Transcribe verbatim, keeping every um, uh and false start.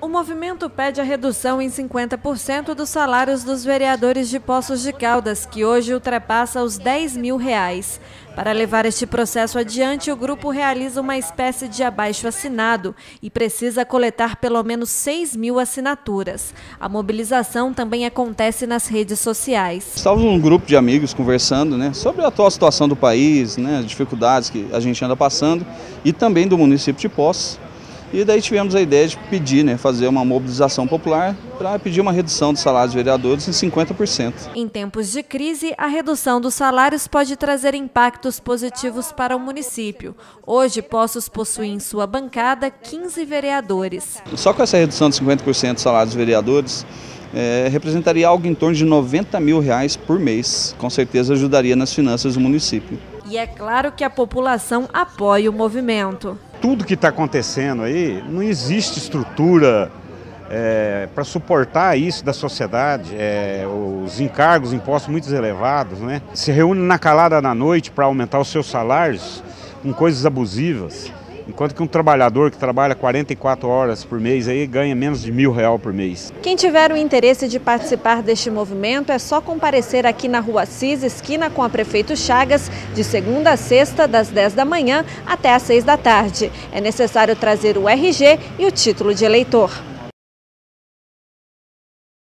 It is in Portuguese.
O movimento pede a redução em cinquenta por cento dos salários dos vereadores de Poços de Caldas, que hoje ultrapassa os dez mil reais. Para levar este processo adiante, o grupo realiza uma espécie de abaixo-assinado e precisa coletar pelo menos seis mil assinaturas. A mobilização também acontece nas redes sociais. Estávamos um grupo de amigos conversando, né, sobre a atual situação do país, né, as dificuldades que a gente anda passando e também do município de Poços. E daí tivemos a ideia de pedir, né, fazer uma mobilização popular para pedir uma redução dos salários dos vereadores em cinquenta por cento. Em tempos de crise, a redução dos salários pode trazer impactos positivos para o município. Hoje, Poços possui em sua bancada quinze vereadores. Só com essa redução de cinquenta por cento dos salários dos vereadores, é, representaria algo em torno de noventa mil reais por mês. Com certeza ajudaria nas finanças do município. E é claro que a população apoia o movimento. Tudo que está acontecendo aí, não existe estrutura é, para suportar isso da sociedade, é, os encargos, impostos muito elevados, né? Se reúnem na calada da noite para aumentar os seus salários com coisas abusivas, enquanto que um trabalhador que trabalha quarenta e quatro horas por mês aí ganha menos de mil reais por mês. Quem tiver o interesse de participar deste movimento é só comparecer aqui na Rua Assis, esquina com a Prefeito Chagas, de segunda a sexta, das dez da manhã até às seis da tarde. É necessário trazer o R G e o título de eleitor.